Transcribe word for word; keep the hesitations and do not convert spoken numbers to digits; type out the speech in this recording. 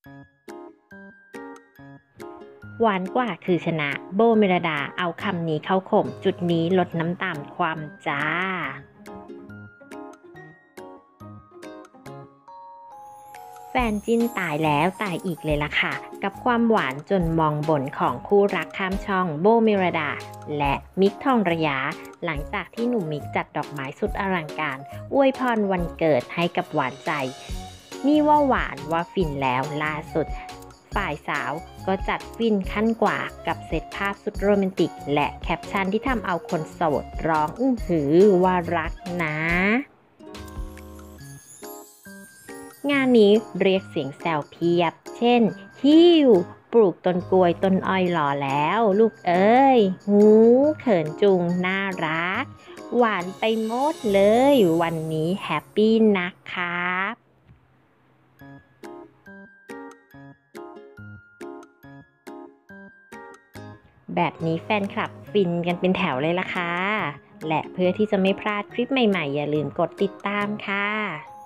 หวานกว่าคือชนะโบเมลดาเอาคำนี้เข้าข่มจุดนี้ลดน้ำตาลความจ้าแฟนจิ้นตายแล้วตายอีกเลยล่ะค่ะกับความหวานจนมองบนของคู่รักข้ามช่องโบเมลดาและมิกทองระยะหลังจากที่หนุ่มมิกจัดดอกไม้สุดอลังการอวยพรวันเกิดให้กับหวานใจนี่ว่าหวานว่าฟินแล้วล่าสุดฝ่ายสาวก็จัดฟินขั้นกว่ากับเซตภาพสุดโรแมนติกและแคปชั่นที่ทำเอาคนโสดร้องอื้อหือว่ารักนะงานนี้เรียกเสียงแซวเพียบเช่นฮิวปลูกต้นกล้วยต้นอ้อยหล่อแล้วลูกเอ้ยหูเขินจุงน่ารักหวานไปหมดเลยวันนี้แฮปปี้นะครับแบบนี้แฟนคลับฟินกันเป็นแถวเลยล่ะค่ะและเพื่อที่จะไม่พลาดคลิปใหม่ๆอย่าลืมกดติดตามค่ะ